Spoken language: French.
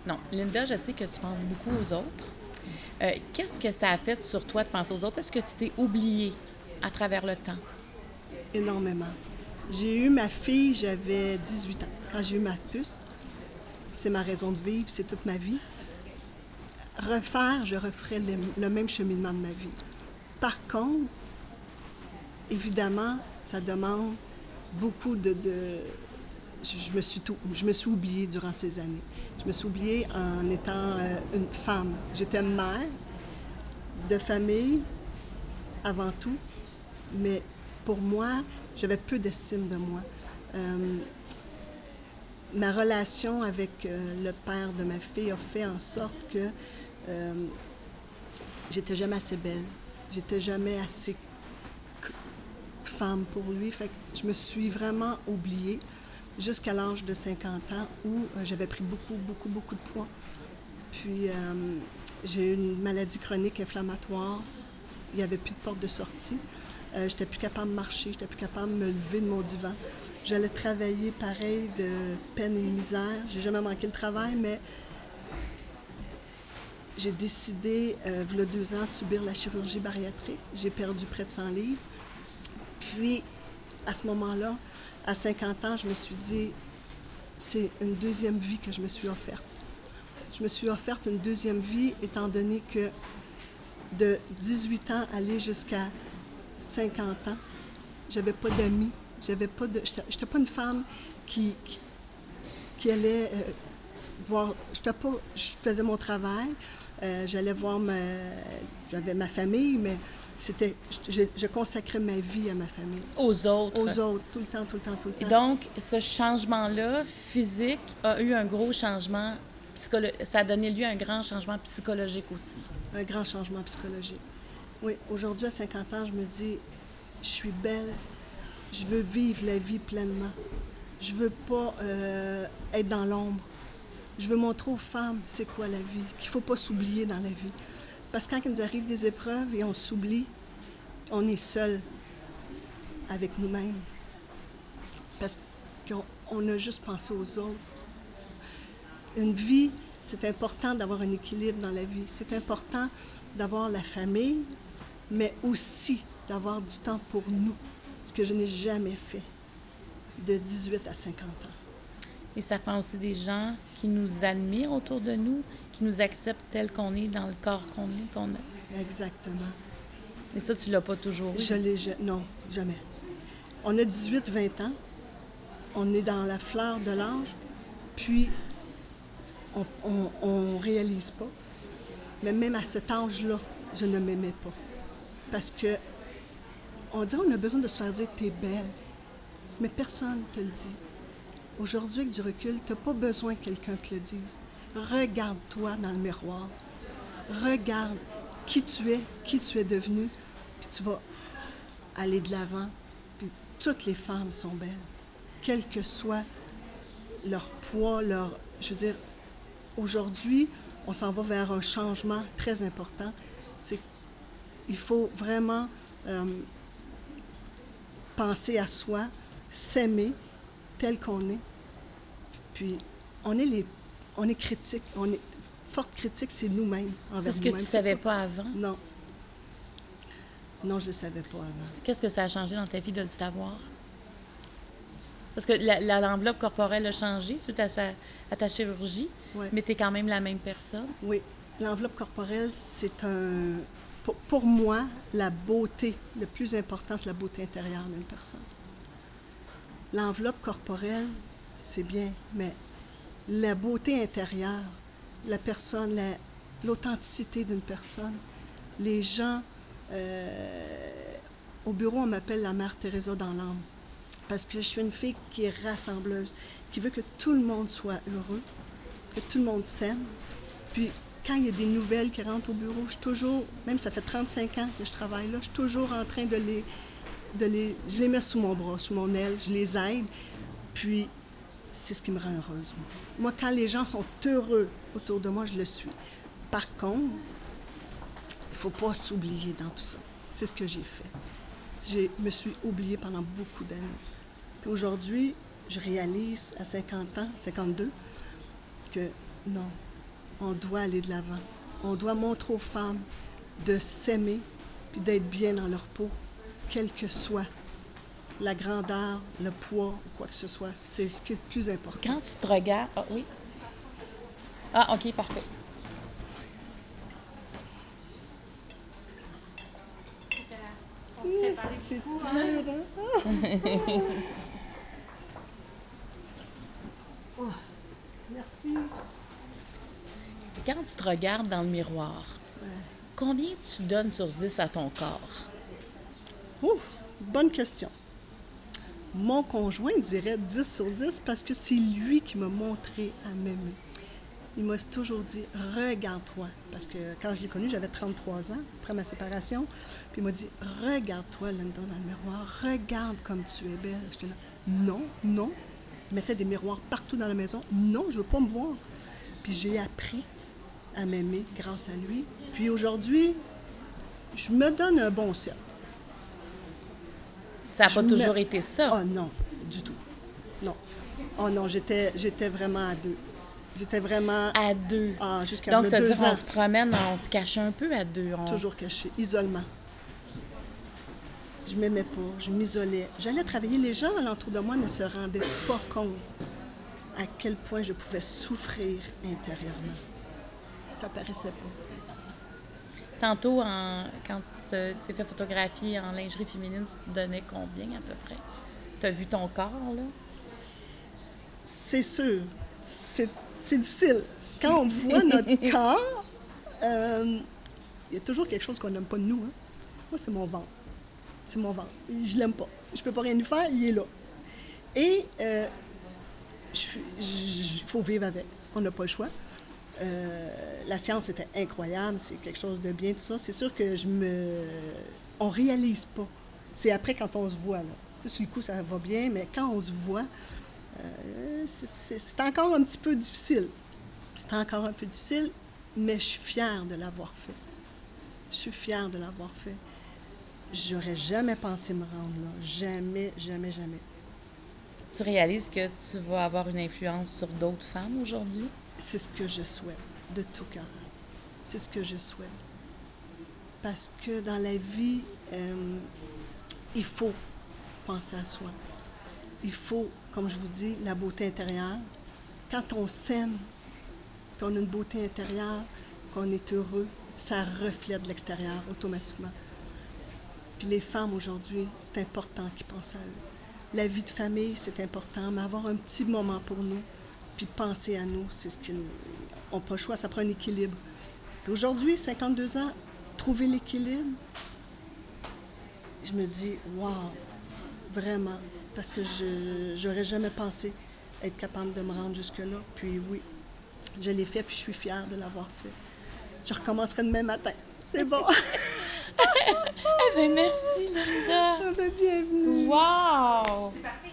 Non. Linda, je sais que tu penses beaucoup aux autres. Qu'est-ce que ça a fait sur toi de penser aux autres? Est-ce que tu t'es oubliée à travers le temps? Énormément. J'ai eu ma fille, j'avais 18 ans. Quand j'ai eu ma puce, c'est ma raison de vivre, c'est toute ma vie. Refaire, je referais le même cheminement de ma vie. Par contre, évidemment, ça demande beaucoup je me suis oubliée durant ces années. Je me suis oubliée en étant une femme. J'étais mère de famille avant tout, mais pour moi, j'avais peu d'estime de moi. Ma relation avec le père de ma fille a fait en sorte que j'étais jamais assez belle. J'étais jamais assez femme pour lui. Fait que je me suis vraiment oubliée jusqu'à l'âge de 50 ans où j'avais pris beaucoup de poids. Puis j'ai eu une maladie chronique inflammatoire. Il n'y avait plus de porte de sortie. J'étais plus capable de marcher, j'étais plus capable de me lever de mon divan. J'allais travailler pareil de peine et de misère. J'ai jamais manqué le travail, mais j'ai décidé, il y a 2 ans, de subir la chirurgie bariatrique. J'ai perdu près de 100 livres. Puis, à ce moment-là, à 50 ans, je me suis dit, c'est une deuxième vie que je me suis offerte. Je me suis offerte une deuxième vie, étant donné que de 18 ans aller jusqu'à 50 ans, j'avais pas d'amis, j'étais pas une femme qui allait voir, je faisais mon travail, j'allais voir j'avais ma famille, mais je consacrais ma vie à ma famille. Aux autres. Aux autres, tout le temps. Et donc, ce changement-là, physique, a eu un gros changement psychologique. Ça a donné lieu à un grand changement psychologique aussi. Un grand changement psychologique. Oui, aujourd'hui, à 50 ans, je me dis, je suis belle, je veux vivre la vie pleinement. Je veux pas être dans l'ombre. Je veux montrer aux femmes c'est quoi la vie, qu'il faut pas s'oublier dans la vie. Parce que quand il nous arrive des épreuves et on s'oublie, on est seul avec nous-mêmes. Parce qu'on a juste pensé aux autres. Une vie, c'est important d'avoir un équilibre dans la vie. C'est important d'avoir la famille, mais aussi d'avoir du temps pour nous, ce que je n'ai jamais fait de 18 à 50 ans. Et ça prend aussi des gens qui nous admirent autour de nous, qui nous acceptent tel qu'on est, dans le corps qu'on a. Exactement. Et ça, tu l'as pas toujours eu? Non, jamais. On a 18-20 ans, on est dans la fleur de l'âge, puis on réalise pas. Mais même à cet âge-là, je ne m'aimais pas. Parce que on dirait qu'on a besoin de se faire dire « t'es belle », mais personne ne te le dit. Aujourd'hui, avec du recul, tu n'as pas besoin que quelqu'un te le dise. Regarde-toi dans le miroir. Regarde qui tu es devenue, puis tu vas aller de l'avant. Puis toutes les femmes sont belles, quel que soit leur poids, Je veux dire, aujourd'hui, on s'en va vers un changement très important. C'est qu'il faut vraiment penser à soi, s'aimer tel qu'on est. Puis, on est critique. Forte critique, c'est nous-mêmes. C'est ce que tu ne savais pas avant? Non. Non, je ne le savais pas avant. Qu'est-ce que ça a changé dans ta vie de le savoir? Parce que l'enveloppe corporelle a changé suite à ta chirurgie, ouais. Mais tu es quand même la même personne. Oui. L'enveloppe corporelle, c'est un... Pour moi, la beauté, le plus important, c'est la beauté intérieure d'une personne. L'enveloppe corporelle, c'est bien, mais la beauté intérieure, la personne, l'authenticité d'une personne, les gens... au bureau, on m'appelle la Mère Teresa dans l'âme. Parce que je suis une fille qui est rassembleuse, qui veut que tout le monde soit heureux, que tout le monde s'aime. Puis, quand il y a des nouvelles qui rentrent au bureau, je suis toujours, même ça fait 35 ans que je travaille là, je suis toujours en train je les mets sous mon bras, sous mon aile, je les aide. Puis, c'est ce qui me rend heureuse. Moi, quand les gens sont heureux autour de moi, je le suis. Par contre, il ne faut pas s'oublier dans tout ça. C'est ce que j'ai fait. Je me suis oubliée pendant beaucoup d'années. Puis aujourd'hui, je réalise à 50 ans, 52, que non, on doit aller de l'avant. On doit montrer aux femmes de s'aimer puis d'être bien dans leur peau, quel que soit la grandeur, le poids ou quoi que ce soit. C'est ce qui est le plus important. Quand tu te regardes... Ah oui? Ah, OK, parfait. C'est dur, hein? Oh, merci. Quand tu te regardes dans le miroir, combien tu donnes sur 10 à ton corps? Ouh, bonne question. Mon conjoint dirait 10 sur 10 parce que c'est lui qui m'a montré à m'aimer. Il m'a toujours dit « Regarde-toi ». Parce que quand je l'ai connu, j'avais 33 ans, après ma séparation. Puis il m'a dit « Regarde-toi, Linda, dans le miroir. Regarde comme tu es belle. » J'étais là « Non, non. » Il mettait des miroirs partout dans la maison. « Non, je veux pas me voir. » Puis j'ai appris à m'aimer grâce à lui. Puis aujourd'hui, je me donne un bon ciel. Ça n'a pas toujours été ça. Oh non, du tout. Non. Oh non, j'étais vraiment à deux. J'étais vraiment... À deux. Ah, jusqu'à Donc, ça veut 2 dire ans. qu'on se promène, on se cache un peu à deux. Toujours caché, isolement. Je m'aimais pas, je m'isolais. J'allais travailler, les gens alentour de moi ne se rendaient pas compte à quel point je pouvais souffrir intérieurement. Ça paraissait pas. Tantôt, quand tu t'es fait photographier en lingerie féminine, tu te donnais combien à peu près? Tu as vu ton corps, là? C'est sûr. C'est difficile. Quand on voit notre corps, il y a toujours quelque chose qu'on n'aime pas de nous. Hein? Moi, c'est mon ventre. C'est mon ventre. Je l'aime pas. Je peux pas rien lui faire, il est là. Et il faut vivre avec. On n'a pas le choix. La science était incroyable, c'est quelque chose de bien, tout ça. C'est sûr que on réalise pas. C'est après quand on se voit, là. Tu sais, sur le coup, ça va bien, mais quand on se voit, c'est encore un petit peu difficile. C'est encore un peu difficile, mais je suis fière de l'avoir fait. Je suis fière de l'avoir fait. J'aurais jamais pensé me rendre là. Jamais, jamais, jamais. Tu réalises que tu vas avoir une influence sur d'autres femmes aujourd'hui? C'est ce que je souhaite, de tout cœur. C'est ce que je souhaite. Parce que dans la vie, il faut penser à soi. Il faut, comme je vous dis, la beauté intérieure. Quand on s'aime, puis on a une beauté intérieure, qu'on est heureux, ça reflète de l'extérieur automatiquement. Puis les femmes aujourd'hui, c'est important qu'ils pensent à eux. La vie de famille, c'est important, mais avoir un petit moment pour nous, puis penser à nous, c'est ce qu'on n'a pas le choix, ça prend un équilibre. Puis aujourd'hui, 52 ans, trouver l'équilibre, je me dis, wow, vraiment, parce que je n'aurais jamais pensé être capable de me rendre jusque-là. Puis oui, je l'ai fait, puis je suis fière de l'avoir fait. Je recommencerai demain matin. C'est bon. Eh bien, merci, Linda. Ah ben, bienvenue. Wow!